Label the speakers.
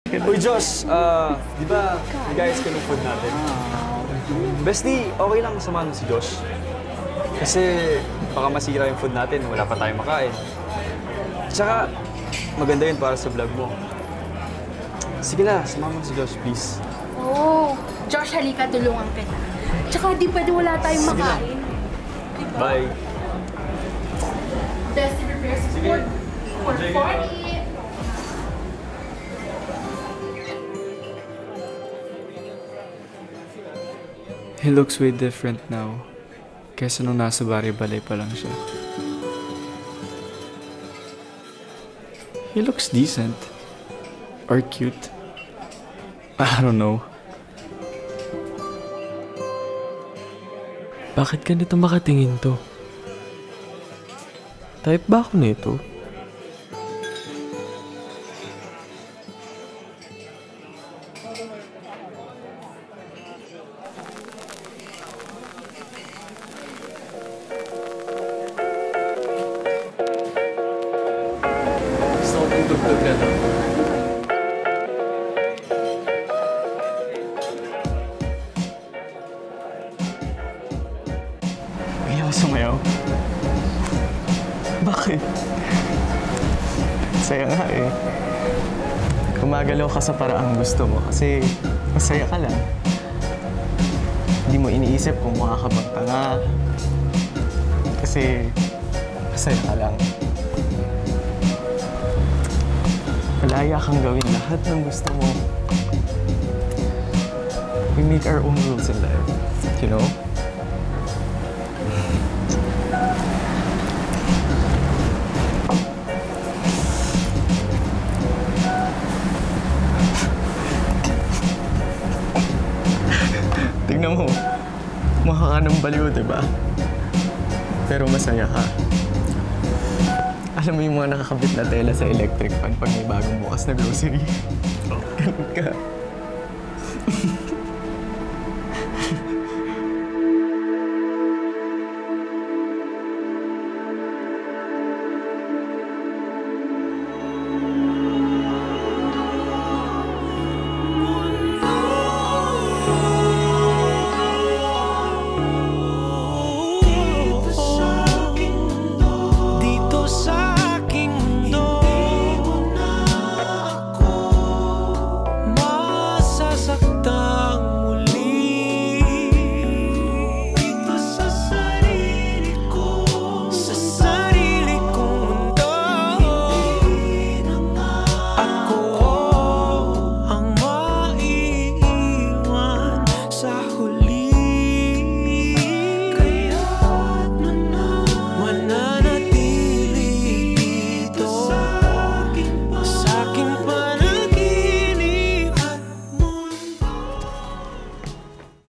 Speaker 1: Uy, Josh, di ba nag-ayos ka ng food natin? Bestie, okay lang samahan mo si Josh. Kasi baka masira yung food natin, wala pa tayong makain. Tsaka, maganda yun para sa vlog mo. Sige na, samahan mo si Josh, please.
Speaker 2: Oo. Josh, halika, tulungan kita. Tsaka di pwede wala tayong makain. Diba?
Speaker 1: Bye.
Speaker 2: Bestie prepares food for party.
Speaker 3: He looks way different now, kaysa nung nasa bari-balay pa lang siya. He looks decent. Or cute. I don't know.
Speaker 4: Bakit ganito makatingin to? Type ba ako nito?
Speaker 3: Tugtog ka lang.
Speaker 1: Kaya mo sumayaw?
Speaker 5: Bakit? Saya nga eh. Gumagalaw ka sa paraang gusto mo kasi masaya ka lang. Hindi mo iniisip kung mukha ka bang tanga. Kasi masaya ka lang. Malaya kang gawin lahat ng gusto mo. We make our own rules in life, you know? Tignan mo, mukha ka ng baliw, diba? Pero masaya ka. Alam mo yung mga nakakabit na tela sa electric fan pag may bagong bukas na grocery? Ganun ka.